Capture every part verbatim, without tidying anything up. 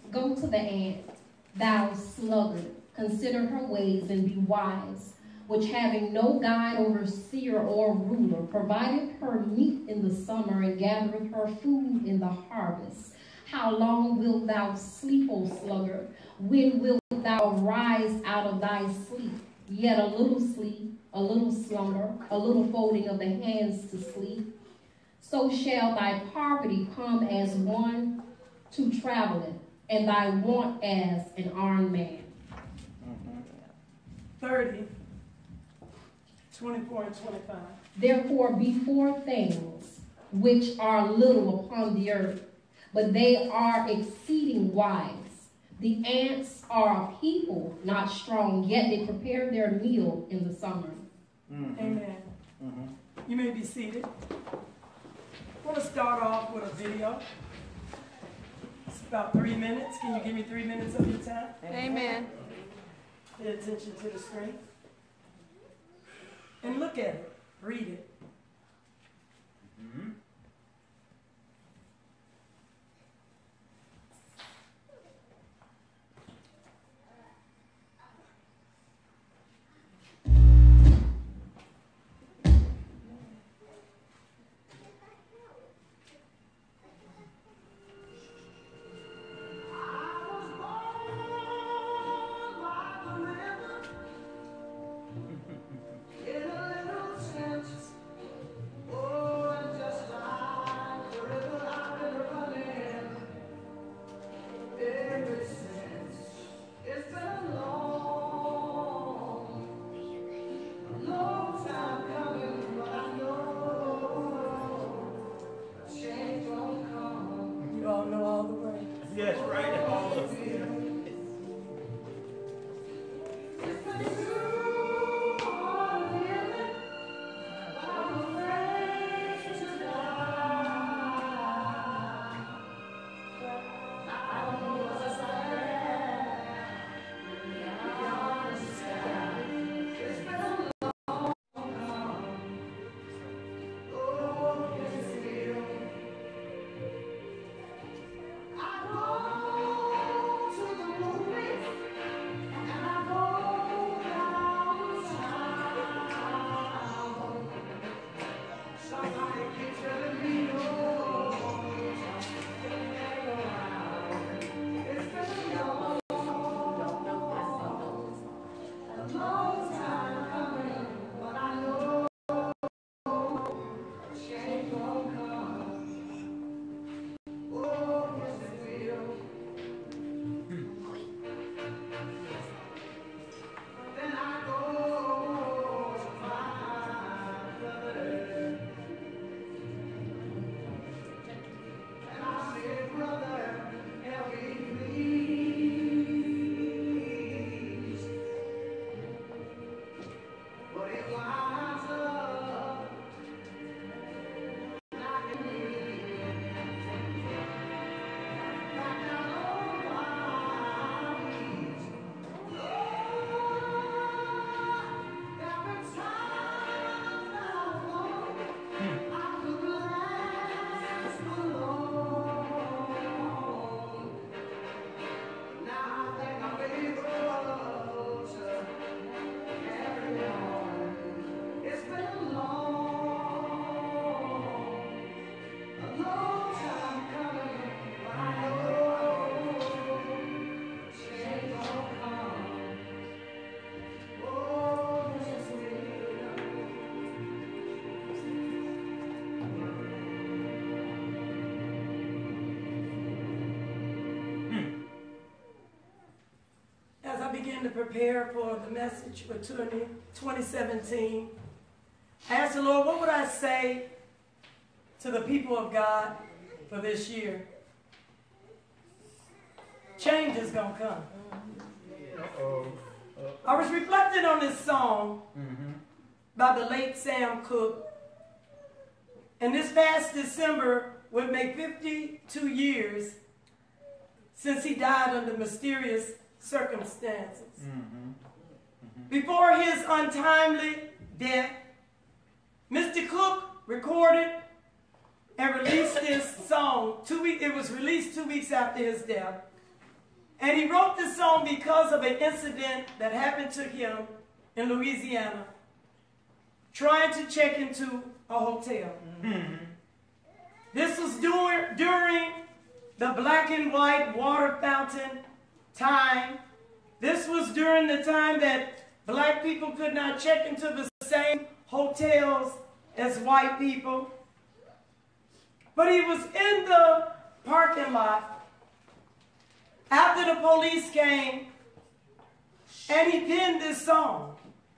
Go to the ant, thou sluggard, consider her ways and be wise, which having no guide, overseer, or ruler, provideth her meat in the summer and gathereth her food in the harvest. How long wilt thou sleep, O sluggard? When wilt thou rise out of thy sleep? Yet a little sleep, a little slumber, a little folding of the hands to sleep. So shall thy poverty come as one to traveleth, and thy want as an armed man. thirty, twenty-four and twenty-five. Therefore be four things which are little upon the earth, but they are exceeding wise. The ants are a people not strong, yet they prepare their meal in the summer. Mm-hmm. Amen. Mm-hmm. You may be seated. I want to start off with a video. It's about three minutes. Can you give me three minutes of your time? Amen. Pay attention to the screen. And look at it. Read it. Mm-hmm. To prepare for the message for twenty seventeen, I asked the Lord, what would I say to the people of God for this year? Change is going to come. Uh-oh. Uh-oh. I was reflecting on this song mm-hmm. by the late Sam Cooke. And this past December would make fifty-two years since he died under mysterious circumstances. Mm-hmm. Mm-hmm. Before his untimely death, Mister Cooke recorded and released this song. Two week, it was released two weeks after his death. And he wrote this song because of an incident that happened to him in Louisiana, trying to check into a hotel. Mm-hmm. This was during, during the black and white water fountain time. This was during the time that black people could not check into the same hotels as white people. But he was in the parking lot after the police came, and he penned this song.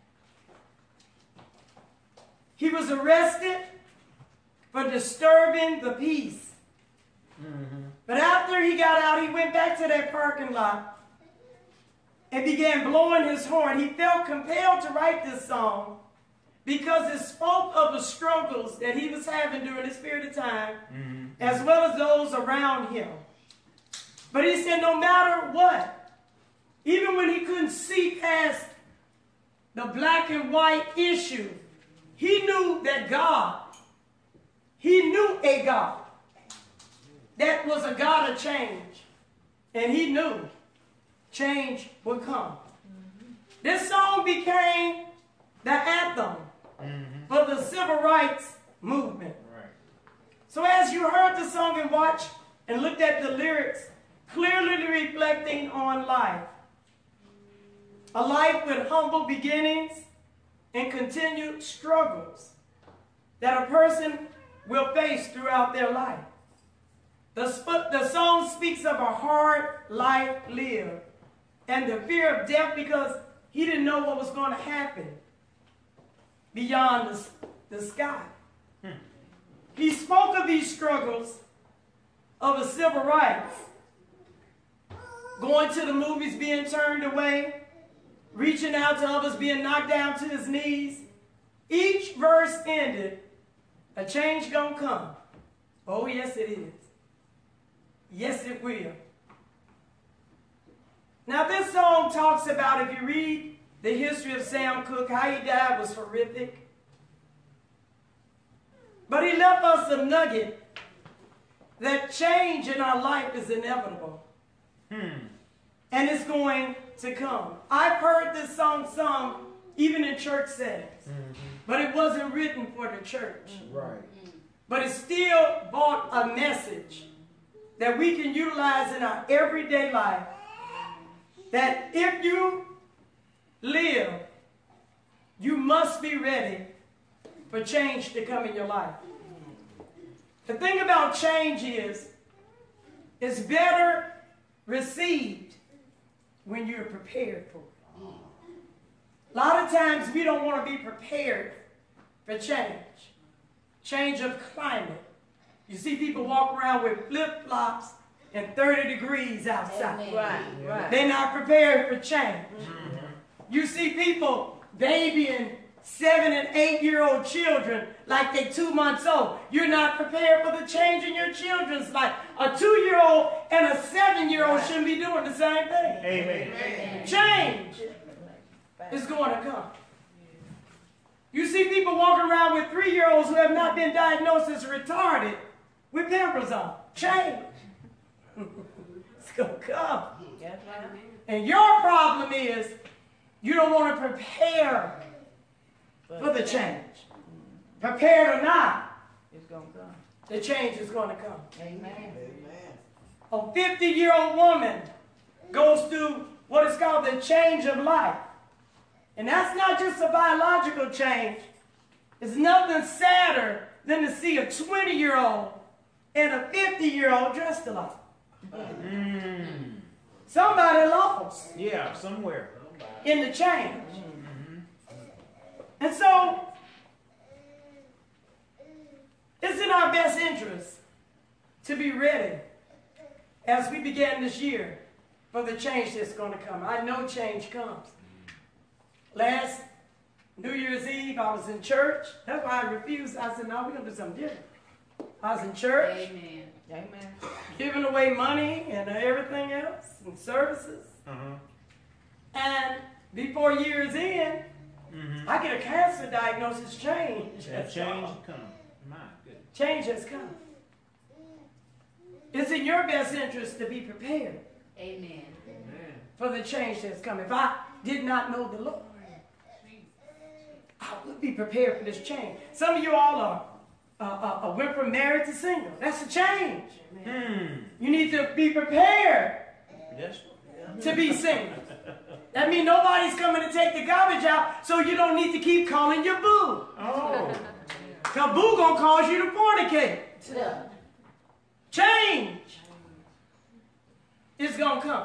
He was arrested for disturbing the peace. Mm-hmm. But after he got out, he went back to that parking lot and began blowing his horn. He felt compelled to write this song because it spoke of the struggles that he was having during this period of time, mm-hmm. as well as those around him. But he said no matter what, even when he couldn't see past the black and white issue, he knew that God, he knew a God that was a God of change. And he knew change would come. Mm-hmm. This song became the anthem mm-hmm. for the civil rights movement. Right. So as you heard the song and watched and looked at the lyrics, clearly reflecting on life, a life with humble beginnings and continued struggles that a person will face throughout their life. The, the song speaks of a hard life lived and the fear of death because he didn't know what was going to happen beyond the, the sky. Hmm. He spoke of these struggles of the civil rights, going to the movies being turned away, reaching out to others being knocked down to his knees. Each verse ended, a change gonna come. Oh, yes, it is. Yes, it will. Now, this song talks about, if you read the history of Sam Cooke, how he died was horrific. But he left us a nugget that change in our life is inevitable. Hmm. And it's going to come. I've heard this song sung even in church settings. Mm-hmm. But it wasn't written for the church. Right. But it still brought a message that we can utilize in our everyday life. That if you live, you must be ready for change to come in your life. The thing about change is, it's better received when you're prepared for it. A lot of times we don't want to be prepared for change. Change of climate. You see people walk around with flip-flops and thirty degrees outside. Right, right. They're not prepared for change. Mm-hmm. You see people babying seven and eight-year-old children like they're two months old. You're not prepared for the change in your children's life. A two-year-old and a seven-year-old right. shouldn't be doing the same thing. Amen. Amen. Change is going to come. You see people walking around with three-year-olds who have not been diagnosed as retarded with Pampers on. Change. It's going to come. And your problem is you don't want to prepare for the change. Prepared or not, it's going to come. The change is going to come. Amen. A fifty-year-old woman goes through what is called the change of life. And that's not just a biological change. It's nothing sadder than to see a twenty-year-old and a fifty-year-old dressed alike. Mm. Somebody lost. Yeah, somewhere. In the change. Mm-hmm. And so, it's in our best interest to be ready as we begin this year for the change that's going to come. I know change comes. Last New Year's Eve, I was in church. That's why I refused. I said, no, we're going to do something different. I was in church. Amen. Amen. Giving away money and everything else and services. Uh-huh. And before year's end, mm-hmm. I get a cancer diagnosis. Change. That change has come. My goodness. Change has come. It's in your best interest to be prepared. Amen. For the change that's coming. If I did not know the Lord, I would be prepared for this change. Some of you all are uh, uh, uh, went from married to single. That's a change. Hmm. You need to be prepared Yes. to be single. That means nobody's coming to take the garbage out, so you don't need to keep calling your boo. Oh. Because boo gonna cause you to fornicate. Yeah. Change is gonna come.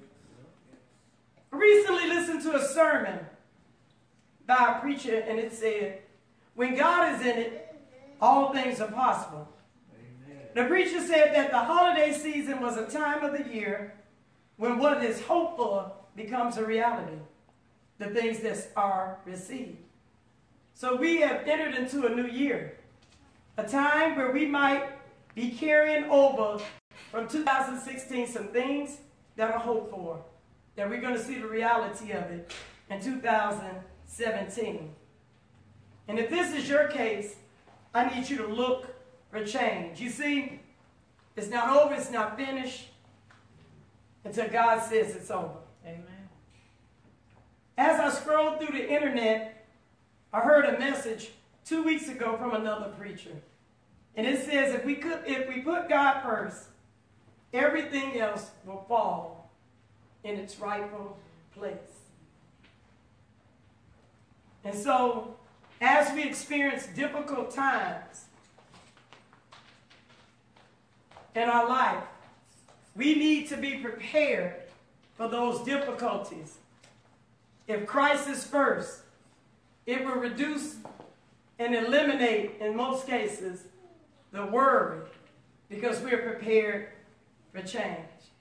I recently listened to a sermon by a preacher, and it said, when God is in it, all things are possible. Amen. The preacher said that the holiday season was a time of the year when what is hoped for becomes a reality, the things that are received. So we have entered into a new year, a time where we might be carrying over from two thousand sixteen some things that are hoped for, that we're going to see the reality of it in two thousand seventeen. And if this is your case, I need you to look for change. You see, it's not over, it's not finished until God says it's over. Amen. As I scrolled through the internet, I heard a message two weeks ago from another preacher. And it says if we could, if we put God first, everything else will fall in its rightful place. And so, as we experience difficult times in our life, we need to be prepared for those difficulties. If Christ is first, it will reduce and eliminate, in most cases, the worry, because we're prepared for change.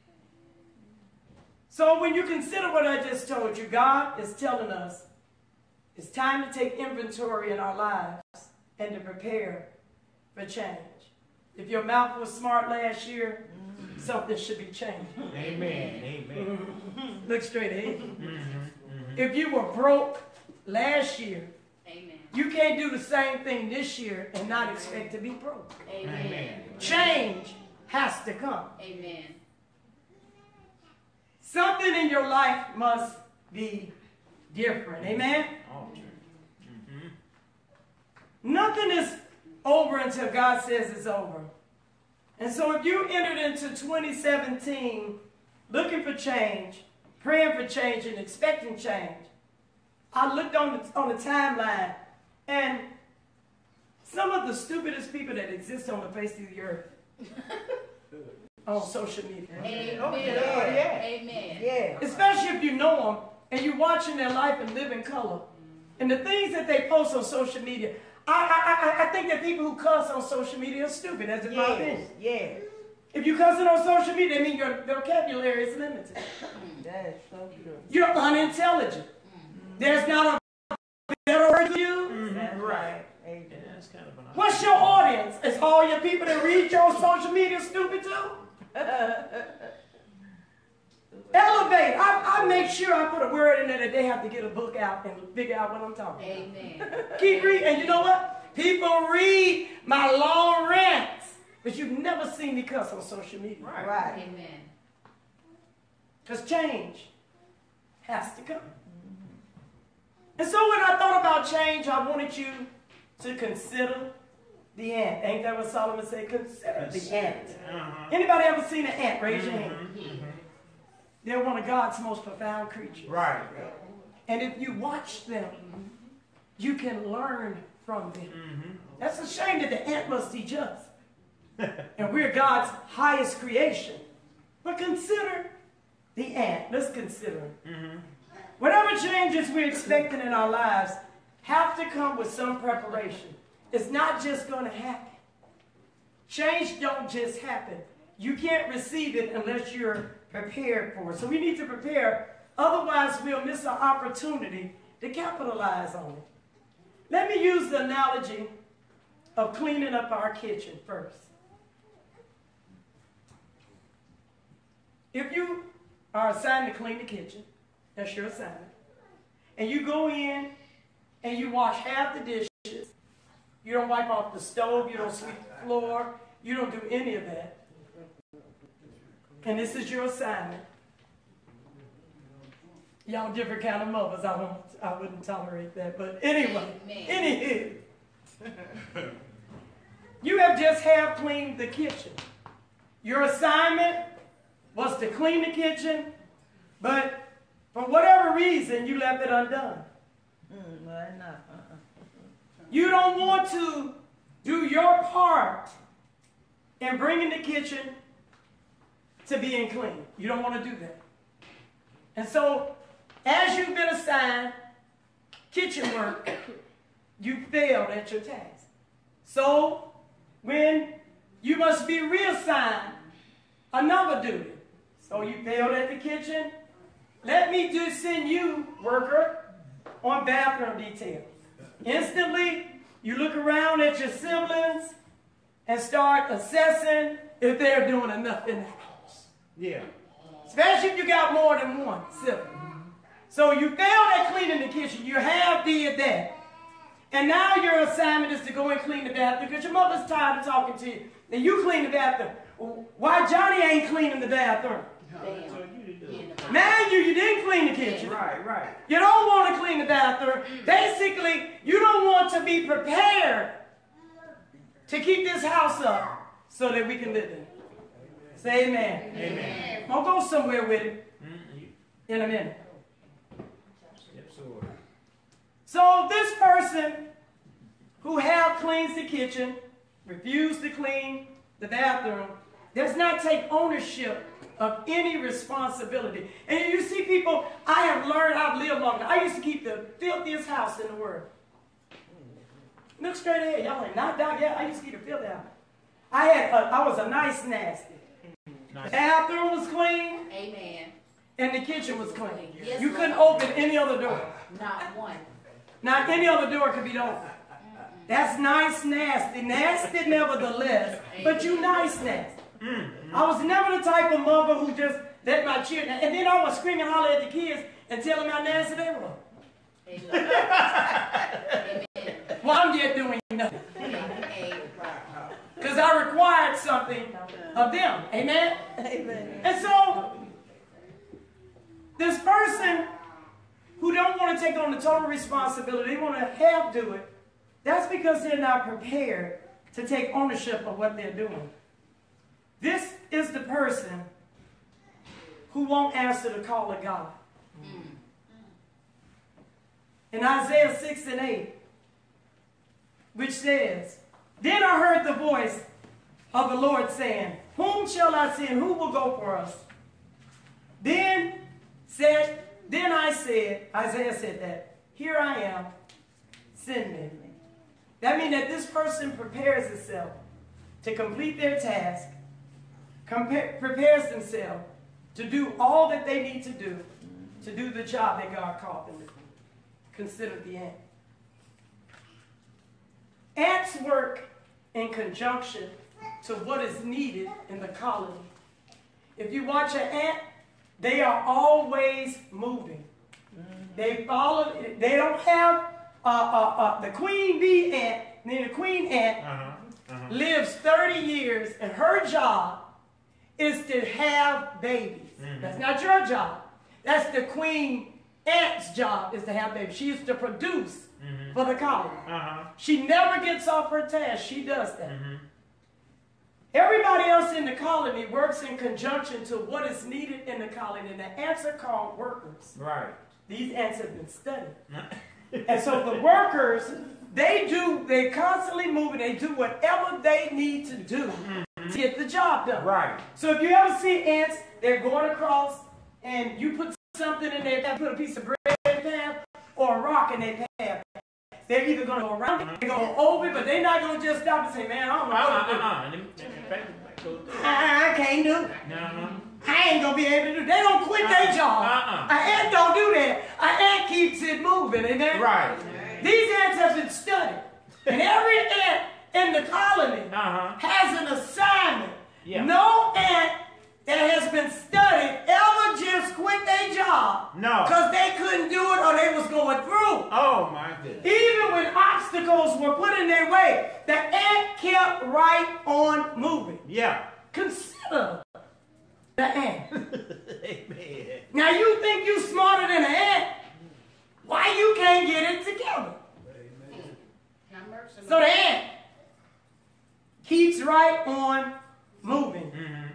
So when you consider what I just told you, God is telling us it's time to take inventory in our lives and to prepare for change. If your mouth was smart last year, mm-hmm. something should be changed. Amen. Amen. Mm-hmm. Look straight ahead. Mm-hmm. Mm-hmm. If you were broke last year, Amen. you can't do the same thing this year and not expect to be broke. Amen. Amen. Change has to come. Amen. Something in your life must be different. Amen? Oh, mm-hmm. Nothing is over until God says it's over. And so if you entered into twenty seventeen looking for change, praying for change, and expecting change, I looked on the, on the timeline, and some of the stupidest people that exist on the face of the earth on social media. Amen. Oh, yeah. Amen. Yeah. Especially if you know them and you're watching their life and live in color. And the things that they post on social media, I, I, I, I think that people who cuss on social media are stupid. That's in my opinion. Yeah. If you cussing on social media, I mean your vocabulary is limited. That is so true. You're unintelligent. Mm-hmm. There's not a better word to use. Mm-hmm. That's right. Amen. Yeah, that's kind of an What's your audience? Is all your people that read your social media stupid too? Elevate. I, I make sure I put a word in there that they have to get a book out and figure out what I'm talking about. Amen. Keep reading. And you know what? People read my long rants, but you've never seen me cuss on social media. Right. Right. Amen. Because change has to come. And so when I thought about change, I wanted you to consider the ant. Ain't that what Solomon said? Consider the ant. Uh-huh. Anybody ever seen an ant? Raise your hand. Mm-hmm. They're one of God's most profound creatures. Right. And if you watch them, you can learn from them. Mm-hmm. That's a shame that the ant must teach us. And we're God's highest creation. But consider the ant. Let's consider it. Mm-hmm. Whatever changes we're expecting in our lives have to come with some preparation. It's not just going to happen. Change don't just happen. You can't receive it unless you're prepared for it. So we need to prepare. Otherwise, we'll miss an opportunity to capitalize on it. Let me use the analogy of cleaning up our kitchen first. If you are assigned to clean the kitchen, that's your assignment, and you go in and you wash half the dishes, you don't wipe off the stove, you don't sweep the floor, you don't do any of that, and this is your assignment, Y'all different kind of mothers. I don't. I wouldn't tolerate that. But anyway, anywho, you have just half cleaned the kitchen. Your assignment was to clean the kitchen, but for whatever reason, you left it undone. Mm, why not? Uh-uh. You don't want to do your part in bringing the kitchen to being clean. You don't want to do that. And so, as you've been assigned kitchen work, you failed at your task. So, when you must be reassigned another duty. So you failed at the kitchen. Let me just send you, worker, on bathroom detail. Instantly, you look around at your siblings and start assessing if they're doing enough in the house. Yeah. Especially if you got more than one sibling. So you failed at cleaning the kitchen. You have did that. And now your assignment is to go and clean the bathroom because your mother's tired of talking to you. And you clean the bathroom. Why Johnny ain't cleaning the bathroom? Man, you, you didn't clean the kitchen. Right, right. You don't want to clean the bathroom. Basically, you don't want to be prepared to keep this house up so that we can live in it. Say amen. Amen. I'll go somewhere with it in a minute. So this person who half cleans the kitchen, refused to clean the bathroom, does not take ownership of any responsibility. And you see people, I have learned, I've lived long enough. I used to keep the filthiest house in the world. Look straight ahead. Y'all like, not down yet. I used to keep the filthy house. I had, a, I was a nice nasty. Nice. The bathroom was clean. Amen. And the kitchen was clean. Yes, You Lord. couldn't open any other door. Not one. Not any other door could be open. That's nice nasty. Nasty nevertheless, but you nice nasty. I was never the type of mother who just let my children, and then I was screaming and holler at the kids and tell them how nasty they were. Amen. Amen. Well, I'm just doing nothing. Amen. Because I required something of them. Amen? Amen. And so, this person who don't want to take on the total responsibility, they want to half do it, that's because they're not prepared to take ownership of what they're doing. This is the person who won't answer the call of God. In Isaiah six and eight, which says, Then I heard the voice of the Lord saying, Whom shall I send? Who will go for us? Then said, Then I said, Isaiah said that, Here I am, send me. That means that this person prepares itself to complete their task, compare, prepares themselves to do all that they need to do to do the job that God called them to do. Consider the ant. Ants work in conjunction to what is needed in the colony. If you watch an ant, they are always moving. They follow, they don't have uh, uh, uh, the queen bee ant, then the queen ant Uh-huh. Uh-huh. lives thirty years, and her job is to have babies. Mm-hmm. That's not your job. That's the queen ant's job, is to have babies. She is to produce Mm-hmm. for the colony. Uh-huh. She never gets off her task. She does that. Mm-hmm. Everybody else in the colony works in conjunction to what is needed in the colony, and the ants are called workers. Right. These ants have been studied. And so the workers, they do, they constantly moving, they do whatever they need to do mm-hmm. to get the job done. Right. So if you ever see ants, they're going across and you put something in their path, put a piece of bread in their path or a rock in their path. They're either going to go around it, they're going to go over it, but they're not going to just stop and say, man, I don't know what to do. Uh-uh. I, I can't do it. Uh-huh. I ain't gonna be able to do it. They don't quit their job. Uh-uh. An ant don't do that. An ant keeps it moving, amen? Right. These ants have been studied. And every ant in the colony Uh-huh. has an assignment. Yeah. No ant that has been studied ever just quit their job. No. Because they couldn't do it or they was going through. Oh, my goodness. Even when obstacles were put in their way, the ant kept right on moving. Yeah. Consider the ant. Amen. Now you think you smarter than an ant. Why you can't get it together? Have mercy. So the ant keeps right on moving. Mm-hmm.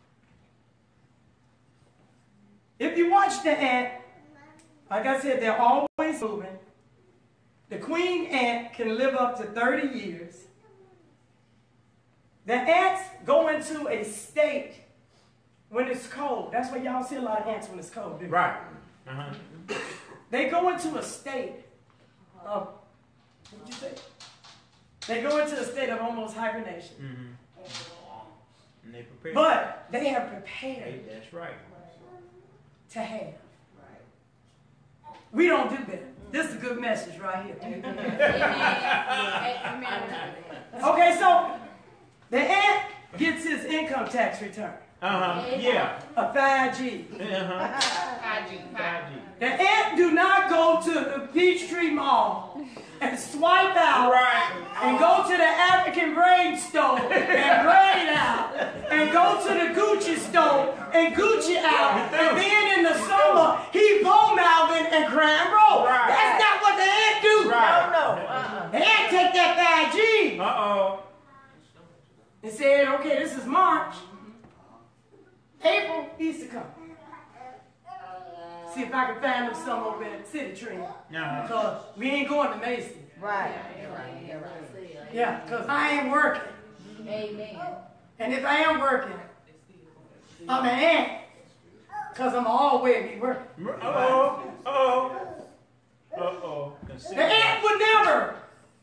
If you watch the ant, like I said, they're always moving. The queen ant can live up to thirty years. The ants go into a state when it's cold. That's why y'all see a lot of ants when it's cold. Do you? Right. Uh-huh. They go into a state of, what'd you say? They go into a state of almost hibernation. Mm-hmm. And they prepare. But they have prepared Hey, that's right. to have. We don't do that. This is a good message right here. Amen. Amen. Okay, so the ant gets his income tax return, Uh-huh. Yeah. a five G. Uh-huh. five G. five G. The ant do not go to the Peachtree Mall and swipe out Right. and go to the African braid store and braid out and go to the Gucci store and Gucci out, and then in the summer he pole mountain and crying bro. Right. That's not what the ant do. Right. No, no. Uh-uh. The ant take that five G Uh-oh. and said, okay, this is March, April, Easter come. See if I can find them some over at City Tree. Uh-huh. Because we ain't going to Macy's. Right. Yeah, because I ain't working. Amen. And if I am working, I'm an ant. Because I'm always be working. Uh-oh. Uh-oh. Uh-oh. The ant would never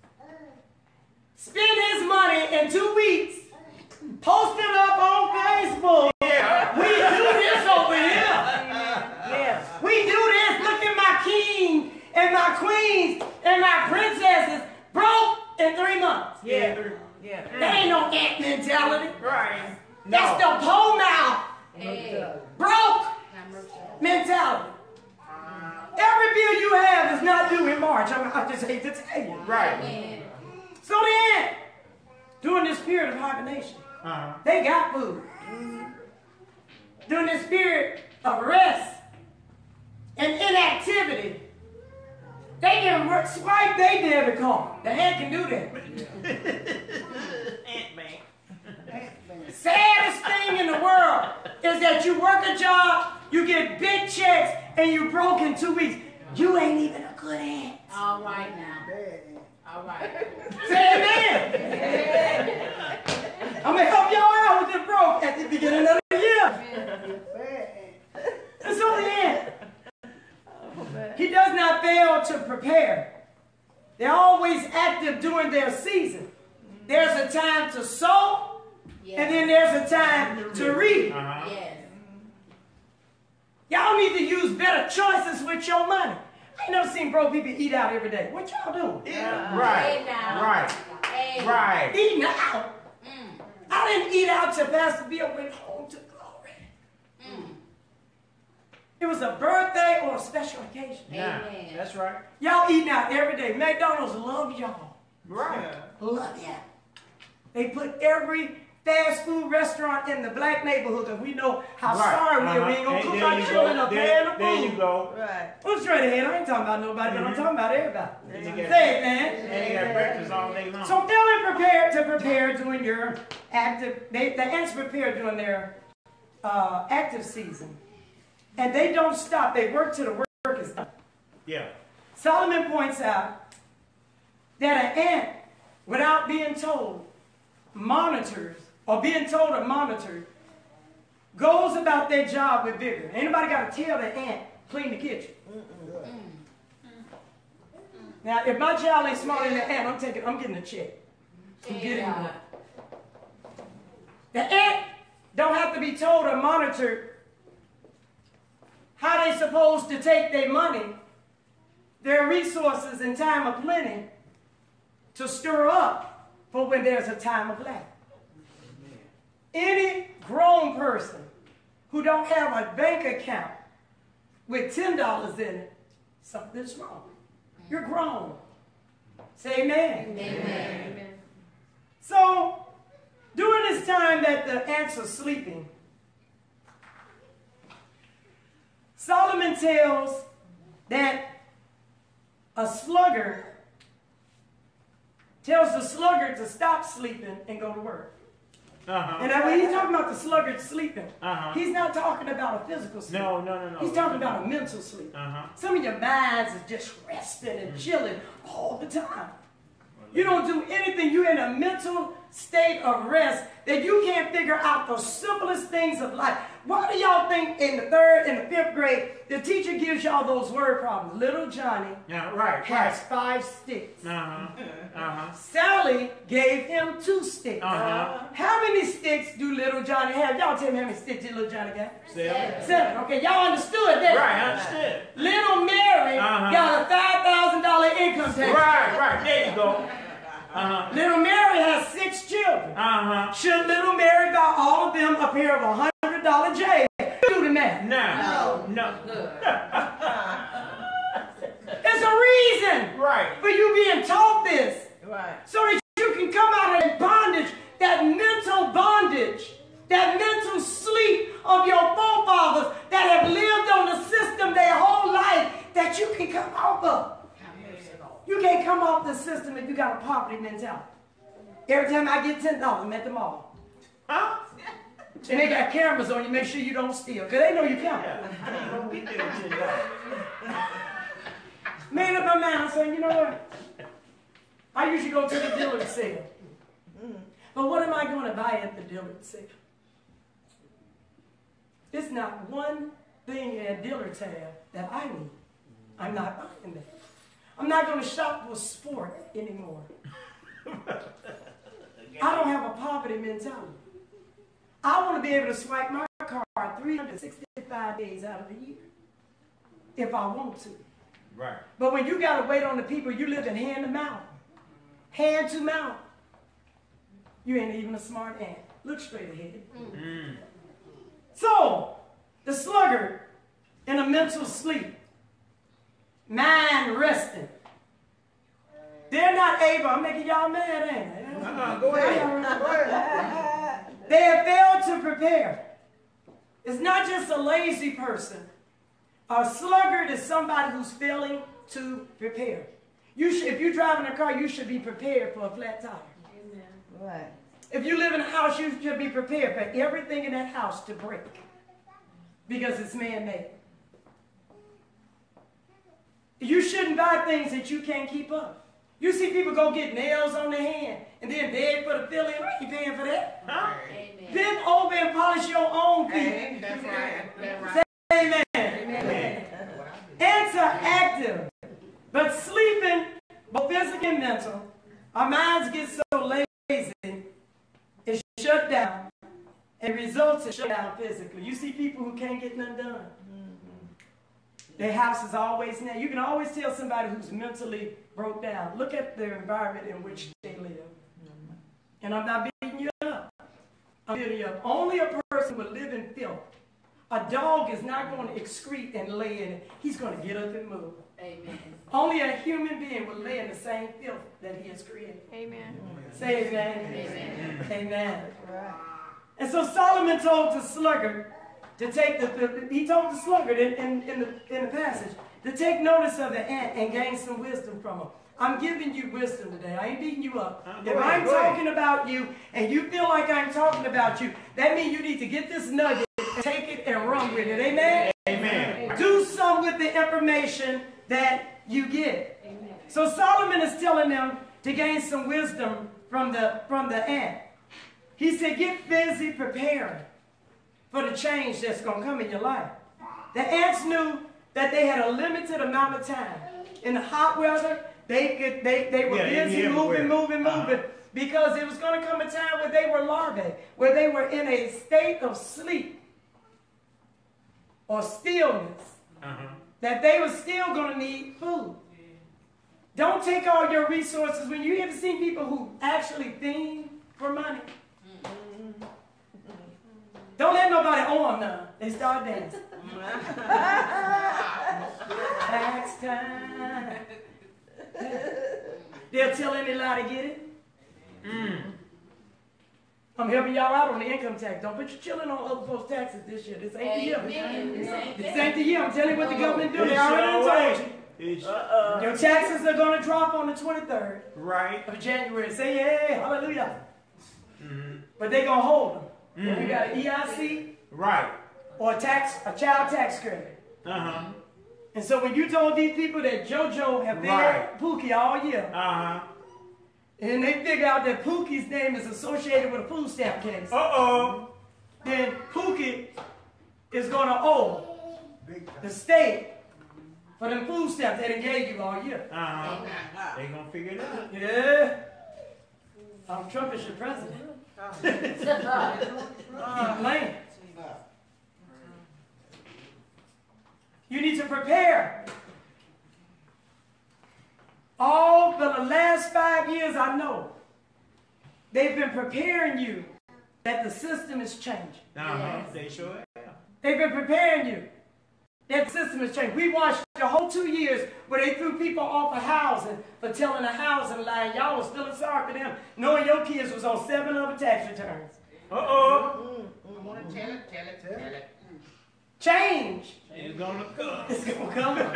spend his money in two weeks, post it up on Facebook. Yeah. We do this over here. Yes. We do this. Look at my king and my queens and my princesses broke in three months. Yeah. Yeah. That ain't no ant mentality. Right. That's the pole mouth, Hey. broke Have mercy. mentality. Every bill you have is not due in March. I, mean, I just hate to tell you. Right. Amen. So the ant, during this period of hibernation, Uh-huh. they got food. During this period of rest and inactivity, they can work, swipe their debit card. The ant can do that. Ant-Man. Saddest thing in the world is that you work a job, you get big checks, and you broke in two weeks. You ain't even a good ant. All right now. All right. Say amen. I'm going to help y'all out with the broke at the beginning of the year. And so the ant, he does not fail to prepare. They're always active during their season. There's a time to sow, Yes. and then there's a time to reap. Uh-huh. Yes. Y'all need to use better choices with your money. I ain't never seen broke people eat out every day. What y'all doing? Yeah. Hey Right. now. Right. Hey. Right. Eating out. Mm. I didn't eat out till Pastor Bill went home to glory. Mm. It was a birthday or a special occasion. Yeah. Amen. That's right. Y'all eating out every day. McDonald's love y'all. Right. Love y'all. They put every fast food restaurant in the black neighborhood because we know how Right. sorry we are. We Uh-huh. ain't gonna And cook there our you children go. up There- there in the There you food. go. Right. Well, straight ahead. I ain't talking about nobody, but I'm Mhm. talking about everybody. And they got- Say it, man. And they got breakfast all day long. So feeling prepared to prepare during your active, they, the ants prepare during their uh, active season. And they don't stop. They work till the work is done. Yeah. Solomon points out that an ant, without being told, monitors, or being told or monitored, goes about their job with vigor. Anybody got to tell the ant, clean the kitchen. Now, if my child ain't smarter than the ant, I'm taking, I'm getting a check. I'm Hey, getting God. one. The ant don't have to be told or monitored how they supposed to take their money, their resources in time of plenty, to stir up for when there's a time of lack. Any grown person who don't have a bank account with ten dollars in it, something's wrong. You're grown. Say amen. Amen. So, during this time that the ants are sleeping, tells that a sluggard tells the sluggard to stop sleeping and go to work. Uh-huh. And now when he's talking about the sluggard sleeping, Uh-huh. he's not talking about a physical sleep. No, no, no, no. He's talking about a mental sleep. Uh-huh. Some of your minds are just resting and chilling all the time. You don't do anything. You're in a mental state of rest that you can't figure out the simplest things of life. Why do y'all think in the third and the fifth grade, the teacher gives y'all those word problems? Little Johnny Yeah, right, has right. five sticks. Uh-huh. Uh-huh. Sally gave him two sticks. Uh-huh. How many sticks do little Johnny have? Y'all tell me how many sticks did little Johnny got? Seven. Seven. Okay, y'all understood that. Right, understood. Little Mary Uh-huh. got a five thousand dollar income tax. Right, right. There you go. Uh-huh. Little Mary has six children. Uh-huh. Should little Mary buy all of them a pair of one hundred dollar J's? Do the math. No. No. There's a reason Right. for you being taught this. Right. So that you can come out of that bondage, that mental bondage, that mental sleep of your forefathers that have lived on the system their whole life, that you can come off of. You can't come off the system if you got a poverty mentality. Every time I get ten dollars, I'm at the mall. Huh? And they got cameras on you, make sure you don't steal, because they know you can't. Yeah. Don't get there ten dollars. Made up my mind, I said, you know what? I usually go to the Dillard sale. But what am I going to buy at the Dillard sale? There's not one thing at Dillard's have that I need. I'm not buying that. I'm not going to shop for sport anymore. I don't have a poverty mentality. I want to be able to swipe my card three hundred sixty-five days out of the year if I want to. Right. But when you got to wait on the people, you live in hand to mouth, hand to mouth, you ain't even a smart ant. Look straight ahead. Mm. So, the sluggard in a mental sleep, mind resting. They're not able, I'm making y'all mad, ain't I? Uh-uh, go ahead. Go ahead. They have failed to prepare. It's not just a lazy person. A sluggard is somebody who's failing to prepare. You should, if you're driving a car, you should be prepared for a flat tire. Right. If you live in a house, you should be prepared for everything in that house to break because it's man-made. You shouldn't buy things that you can't keep up. You see people go get nails on their hand and then beg for the fill-in. You ain't paying for that. Huh? Amen. Bend over and polish your own feet. Amen. That's right. That's right. Say amen. Amen. Answer active. But sleeping, both physical and mental, our minds get so lazy, it shut down and results in shut down physically. You see people who can't get nothing done. Their house is always now. You can always tell somebody who's mentally broke down. Look at their environment in which they live. And I'm not beating you up. I'm beating you up. Only a person will live in filth. A dog is not going to excrete and lay in it. He's going to get up and move. Amen. Only a human being will lay in the same filth that he has created. Amen. Say amen. Amen. Amen. And so Solomon told the sluggard to take the, the he told the sluggard in, in, in, the, in the passage to take notice of the ant and gain some wisdom from him. I'm giving you wisdom today. I ain't beating you up. Uh, If go ahead, I'm go ahead. talking about you and you feel like I'm talking about you, that means you need to get this nugget, take it, and run with it. Amen? Amen. Do some with the information that you get. Amen. So Solomon is telling them to gain some wisdom from the, from the ant. He said, get busy preparing for the change that's going to come in your life. The ants knew that they had a limited amount of time. In the hot weather, they, could, they, they were Yeah, they'd be busy everywhere. moving, moving, Uh-huh. moving, because it was going to come a time where they were larvae, where they were in a state of sleep or stillness, Uh-huh. that they were still going to need food. Don't take all your resources. When you ever seen people who actually fiend for money, don't let nobody on them. They start dancing. Tax time. They'll tell any lie to get it. Mm. I'm helping y'all out on the income tax. Don't put your children on other folks' taxes this year. This ain't the year. This ain't the year. I'm telling you what the government do. They already told you. It's Uh-uh. Your taxes are going to drop on the twenty-third right. of January. Say, hey, hallelujah. Mm-hmm. But they going to hold them. Mm-hmm. We got an E I C Right. or a tax, a child tax credit. Uh-huh. And so when you told these people that JoJo have been Right. Pookie all year, Uh-huh. and they figure out that Pookie's name is associated with a food stamp case, Uh-oh. then Pookie is going to owe the state for them food stamps they done gave you all year. Uh-huh. They gonna figure it out. Yeah. Um, Trump is your president. Uh, man. You need to prepare. All for the last five years, I know, they've been preparing you that the system is changing. Uh-huh. They sure have. They've been preparing you that the system has changed. We watched the whole two years where they threw people off of housing for telling a housing lie. Y'all was feeling sorry for them, knowing your kids was on seven other tax returns. Uh-oh. Want to tell it, tell it, tell it. Change. It's gonna come. It's gonna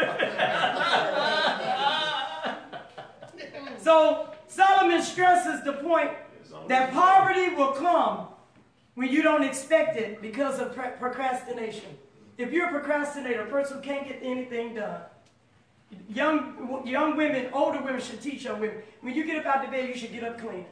come. So Solomon stresses the point that poverty will come when you don't expect it because of procrastination. If you're a procrastinator, a person who can't get anything done, young, young women, older women should teach young women, when you get up out of bed, you should get up clean.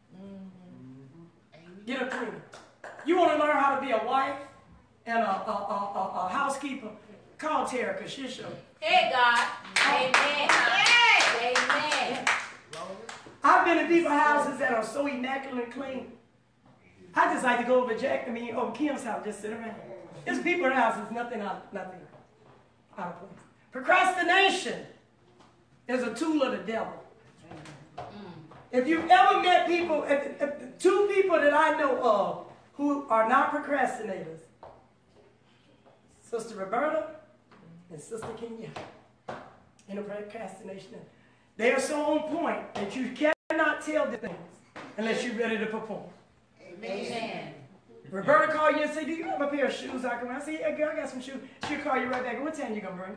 Get up clean. You want to learn how to be a wife and a, a, a, a, a housekeeper? Call Tara, because she'll show you. Hey, God. Amen. Amen. I've been in people's houses that are so immaculate and clean. I just like to go over Jack, I mean, over Kim's house, just sit around. There's people in the house, there's nothing out, nothing out of place. Procrastination is a tool of the devil. If you've ever met people, if, if, two people that I know of who are not procrastinators, Sister Roberta and Sister Kenya, in a procrastination. They are so on point that you cannot tell the things unless you're ready to perform. Amen. Roberta call you and say, do you have a pair of shoes I can wear? I say, yeah, girl, I got some shoes. She'll call you right back. What time you going to bring?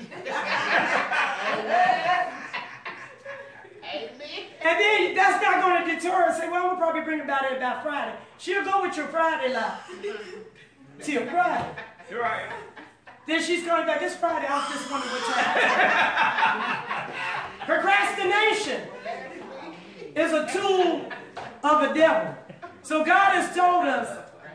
Amen. And then that's not going to deter her. Say, well, we'll probably bring about it about Friday. She'll go with your Friday life till Friday. You're right. Then she's coming back. This Friday, I was just wondering what time. Procrastination is a tool of the devil. So God has told us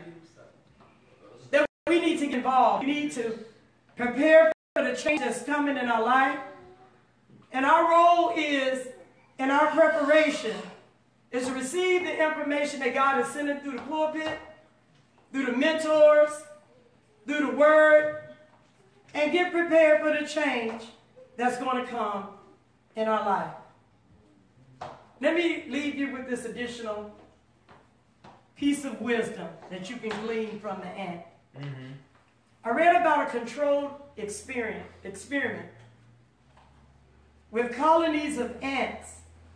that we need to get involved. We need to prepare for the change that's coming in our life. And our role is, in our preparation, is to receive the information that God is sending through the pulpit, through the mentors, through the word, and get prepared for the change that's going to come in our life. Let me leave you with this additional piece of wisdom that you can glean from the ant. Mm-hmm. I read about a controlled experiment, experiment with colonies of ants,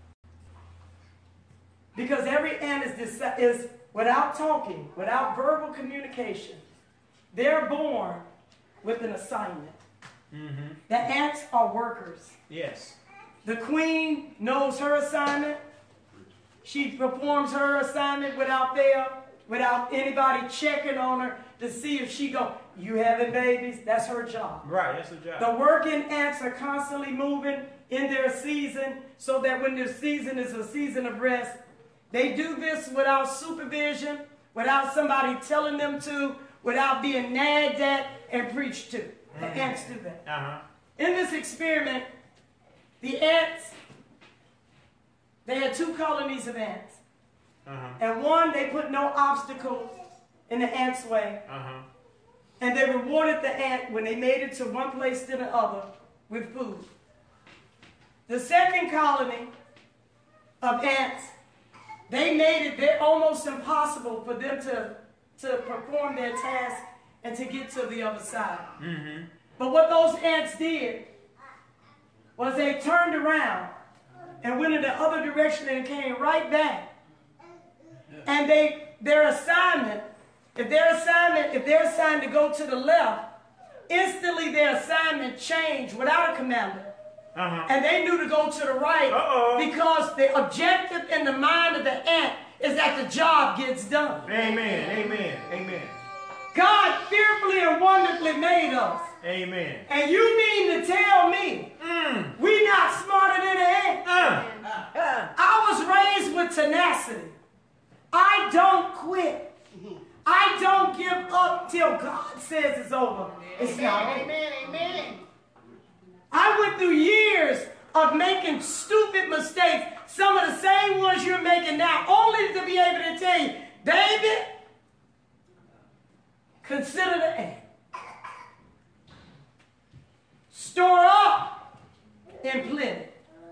because every ant is, is without talking, without verbal communication. They're born with an assignment. Mm-hmm. The ants are workers. Yes. The queen knows her assignment. She performs her assignment without fail, without anybody checking on her to see if she go, you having babies? That's her job. Right, that's her job. The working ants are constantly moving in their season so that when their season is a season of rest, they do this without supervision, without somebody telling them to, without being nagged at and preached to. The mm-hmm. ants do that. Uh-huh. In this experiment, the ants, they had two colonies of ants. Uh-huh. And one, they put no obstacle in the ant's way. Uh-huh. And they rewarded the ant when they made it to one place to the other with food. The second colony of ants, they made it they're almost impossible for them to, to perform their task and to get to the other side. Mm-hmm. But what those ants did was they turned around and went in the other direction and came right back. Yeah. And they their assignment, if their assignment, if they're assigned to go to the left, instantly their assignment changed without a commander. Uh-huh. And they knew to go to the right Uh-oh. because the objective in the mind of the ant is that the job gets done. Amen. Amen. Amen. God fearfully and wonderfully made us. Amen. And you mean to tell me Mm. we not smarter than an ant? Uh. Uh, I was raised with tenacity. I don't quit. I don't give up till God says it's over. It's not over. Amen. Amen. I went through years of making stupid mistakes, some of the same ones you're making now, only to be able to tell you, David, consider the ant. Store up in plenty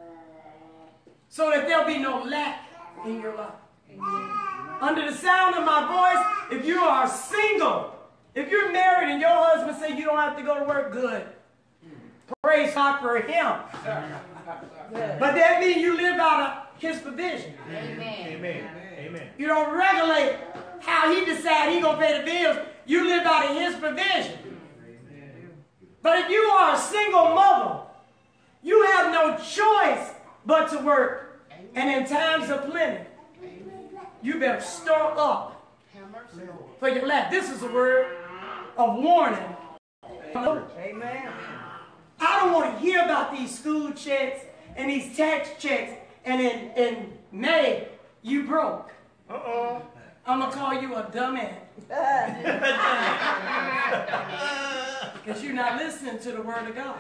so that there'll be no lack in your life. Under the sound of my voice, if you are single, if you're married and your husband say you don't have to go to work, good. Praise God for him. But that means you live out of his provision. Amen. Amen. Amen. You don't regulate how he decides he's going to pay the bills. You live out of his provision. But if you are a single mother, you have no choice but to work. And in times of plenty, you better store up for your life. This is a word of warning. amen. I don't want to hear about these school checks and these tax checks, and in, in May, you broke. Uh-oh. I'm going to call you a dumbass because you're not listening to the word of God.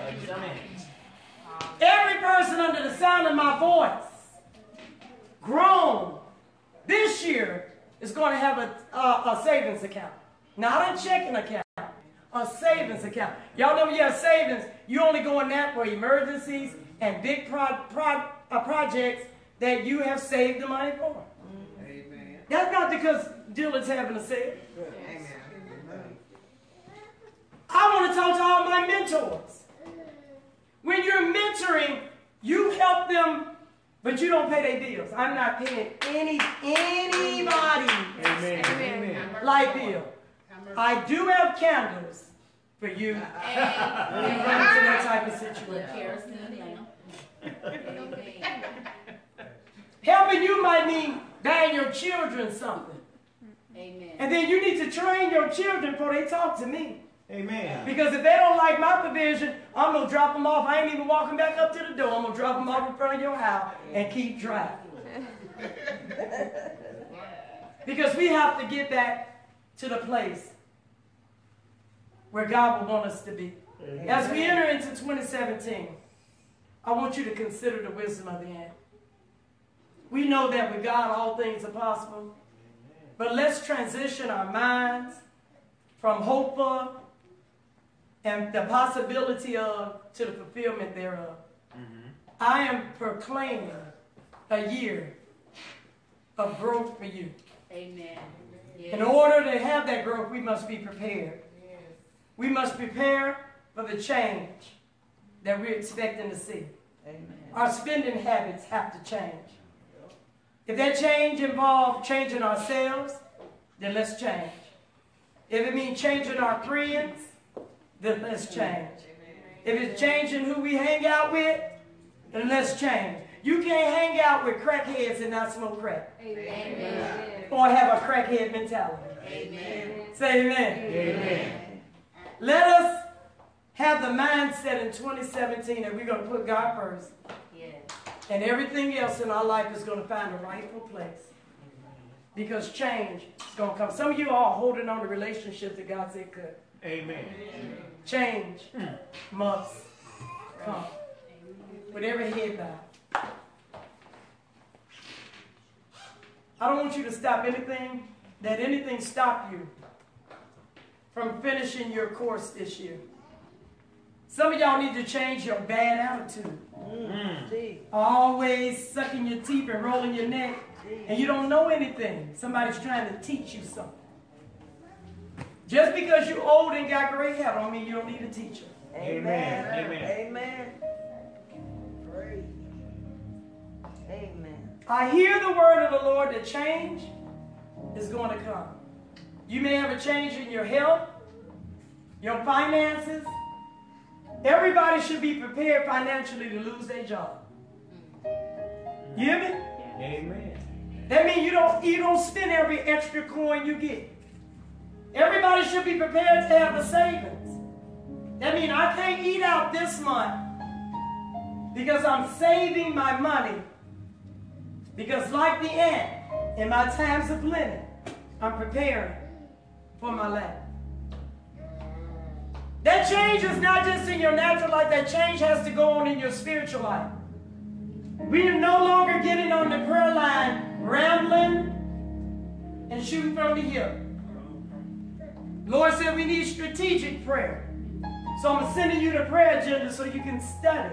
Every person under the sound of my voice, grown, this year is going to have a, uh, a savings account. Not a checking account, a savings account. Y'all know when you have savings, you only go in that for emergencies and big pro pro uh, projects that you have saved the money for. Amen. That's not because Dillard's having a sale. Amen. I want to talk to all my mentors. When you're mentoring, you help them, but you don't pay their bills. I'm not paying any anybody Amen. Amen. light bill. I do have candles for you when you run into that type of situation. Helping you might mean buying your children something. Amen. And then you need to train your children before they talk to me. Amen. Because if they don't like my provision, I'm going to drop them off. I ain't even walking back up to the door. I'm going to drop them off in front of your house and keep driving. Because we have to get back to the place where God will want us to be. Amen. As we enter into twenty seventeen, I want you to consider the wisdom of the ant. We know that with God all things are possible. But let's transition our minds from hope of and the possibility of to the fulfillment thereof. Mm-hmm. I am proclaiming a year of growth for you. Amen. Yes. In order to have that growth, we must be prepared. Yes. We must prepare for the change that we're expecting to see. Amen. Our spending habits have to change. If that change involves changing ourselves, then let's change. If it means changing our friends, then let's change. If it's changing who we hang out with, then let's change. You can't hang out with crackheads and not smoke crack. Amen. Or have a crackhead mentality. Amen. Say amen. Amen. Let us have the mindset in twenty seventeen that we're going to put God first. Yes. And everything else in our life is going to find a rightful place. Because change is going to come. Some of you are holding on to relationships that God said could. Amen. Change must come. With every head bowed. I don't want you to stop anything, that anything stop you from finishing your course this year. Some of y'all need to change your bad attitude. Mm. Always sucking your teeth and rolling your neck, and you don't know anything. Somebody's trying to teach you something. Just because you're old and got gray hair don't mean you don't need a teacher. Amen. Amen. Amen. Amen. I hear the word of the Lord to change is going to come. You may have a change in your health, your finances. Everybody should be prepared financially to lose their job. You hear me? Amen. That means you don't, you don't spend every extra coin you get. Everybody should be prepared to have a savings. That means I can't eat out this month because I'm saving my money. Because like the ant, in my times of plenty, I'm preparing for my lack. That change is not just in your natural life. That change has to go on in your spiritual life. We are no longer getting on the prayer line, rambling and shooting from the hip. Lord said we need strategic prayer. So I'm sending you the prayer agenda so you can study.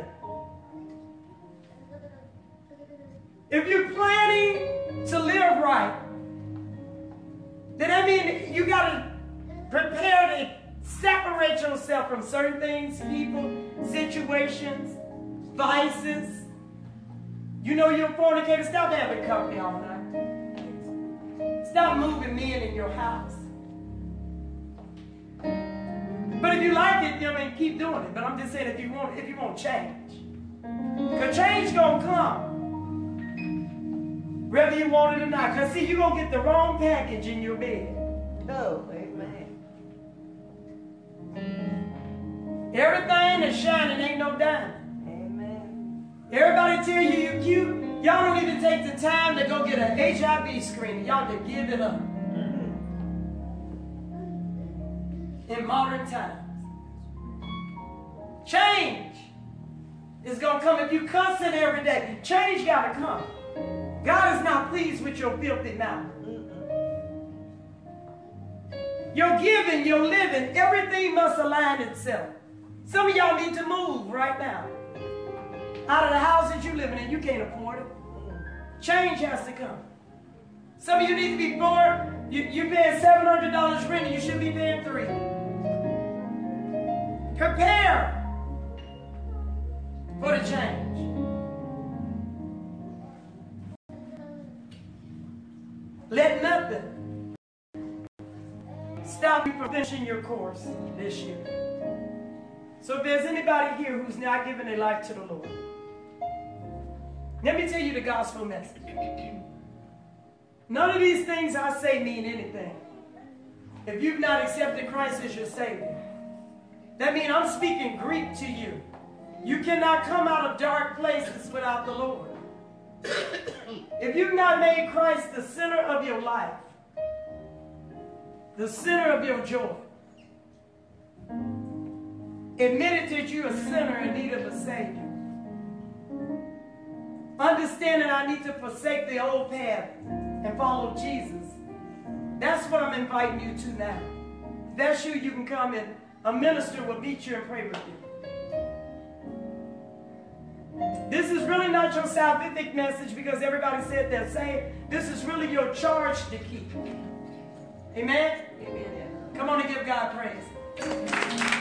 If you're planning to live right, then that means you got to prepare to separate yourself from certain things, people, situations, vices. You know you're a fornicator, stop having company all night. Stop moving men in your house. But if you like it, you know, I mean, keep doing it. But I'm just saying if you want, if you want change. Because change gonna come. Whether you want it or not. Because see, you're gonna get the wrong package in your bed. Oh, amen. Everything that's shining ain't no diamond. Amen. Everybody tell you you're cute. Y'all don't even take the time to go get an H I V screening. Y'all just give it up. In modern times. Change is going to come if you cussing every day. Change got to come. God is not pleased with your filthy mouth. Your giving, your living, everything must align itself. Some of y'all need to move right now. Out of the house that you're living in, you can't afford it. Change has to come. Some of you need to be poor. You, you're paying seven hundred dollars rent and you should be paying three. Prepare for the change. Let nothing stop you from finishing your course this year. So if there's anybody here who's not giving their life to the Lord, let me tell you the gospel message. None of these things I say mean anything if you've not accepted Christ as your Savior. That means I'm speaking Greek to you. You cannot come out of dark places without the Lord. If you've not made Christ the center of your life, the center of your joy, admitted that you're a sinner in need of a Savior, understanding I need to forsake the old path and follow Jesus, that's what I'm inviting you to now. If that's you, you can come and a minister will meet you and pray with you. This is really not your salvific message because everybody said they're saved. This is really your charge to keep. Amen? Amen. Come on and give God praise.